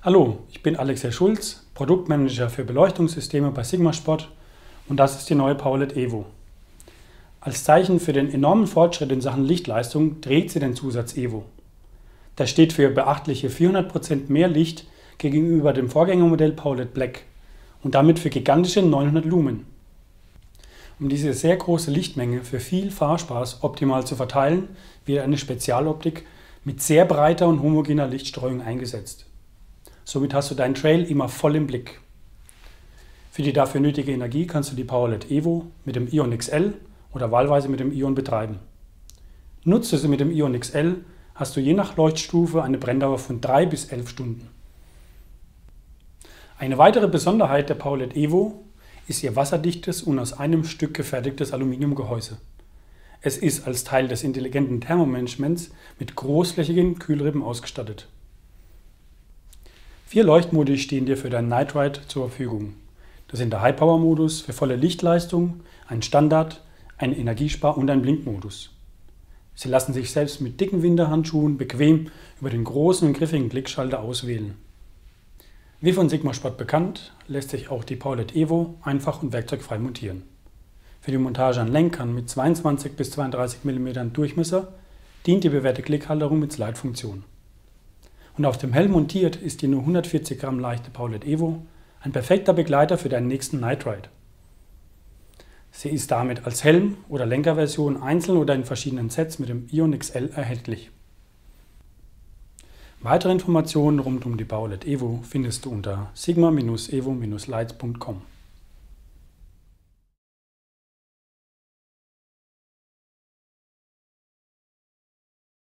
Hallo, ich bin Alexei Schulz, Produktmanager für Beleuchtungssysteme bei Sigma-Spot und das ist die neue PowerLED Evo. Als Zeichen für den enormen Fortschritt in Sachen Lichtleistung trägt sie den Zusatz Evo. Das steht für beachtliche 400% mehr Licht gegenüber dem Vorgängermodell PowerLED Black und damit für gigantische 900 Lumen. Um diese sehr große Lichtmenge für viel Fahrspaß optimal zu verteilen, wird eine Spezialoptik mit sehr breiter und homogener Lichtstreuung eingesetzt. Somit hast du deinen Trail immer voll im Blick. Für die dafür nötige Energie kannst du die PowerLED Evo mit dem Ion XL oder wahlweise mit dem Ion betreiben. Nutzt du sie mit dem Ion XL, hast du je nach Leuchtstufe eine Brenndauer von 3 bis 11 Stunden. Eine weitere Besonderheit der PowerLED Evo ist ihr wasserdichtes und aus einem Stück gefertigtes Aluminiumgehäuse. Es ist als Teil des intelligenten Thermomanagements mit großflächigen Kühlrippen ausgestattet. 4 Leuchtmodi stehen dir für deinen Night Ride zur Verfügung. Das sind der High-Power-Modus für volle Lichtleistung, ein Standard, ein Energiespar- und ein Blinkmodus. Sie lassen sich selbst mit dicken Winterhandschuhen bequem über den großen und griffigen Klickschalter auswählen. Wie von Sigma-Spot bekannt, lässt sich auch die PowerLED Evo einfach und werkzeugfrei montieren. Für die Montage an Lenkern mit 22 bis 32 mm Durchmesser dient die bewährte Klickhalterung mit Slide-Funktion. Und auf dem Helm montiert ist die nur 140 Gramm leichte PowerLED Evo ein perfekter Begleiter für deinen nächsten Night Ride. Sie ist damit als Helm- oder Lenkerversion einzeln oder in verschiedenen Sets mit dem Ion XL erhältlich. Weitere Informationen rund um die PowerLED Evo findest du unter sigma-evo-lights.com.